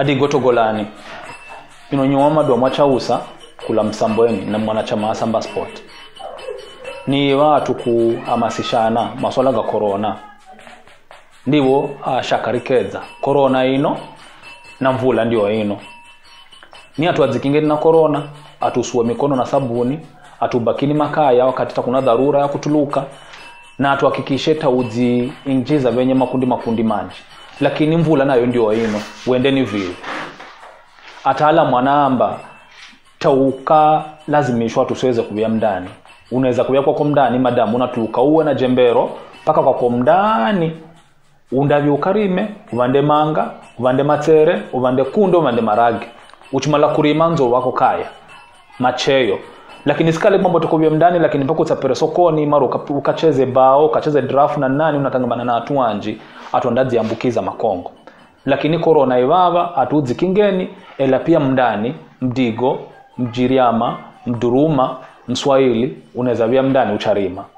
hadi gotogolani nyoma do mwachausa kula Msambweni na mwanachama wa Samba Sport. Ni watu kuhamasishana masuala ga corona. Ndiwo shakarikeza corona ino na mvula ndio ino. Ni atuazikinge na corona, atusuwe mikono na sabuni, atubakini makaya wakati kuna dharura ya kutuluka, na atuhakikishe tauzi injiza venye makundi manji. Lakini mvula nayo ndio ino, uendeni vile. Atala mwanaamba tauka lazimishwa tusiweze kubia mdani. Unaweza kubia kwa mdani madamu unatuluka uwe na jembero paka kwa mdani undavi ukarime, uvande manga, uvande matere, uvande kundo, uvande maragi. Uchimala kurima nzo wako kaya macheyo. Lakini sikale mambo tukubia mdani, lakini mpaka utapere sokoni mara ukacheze bao, ukacheze draft na nani unatangamana na watu wanji atuandazi ambukiza makongo. Lakini corona ibaba atuzi kingeni ela pia mdani, mdigo, mjiriama, mduruma, Mswahili unaweza bia mdani ucharima.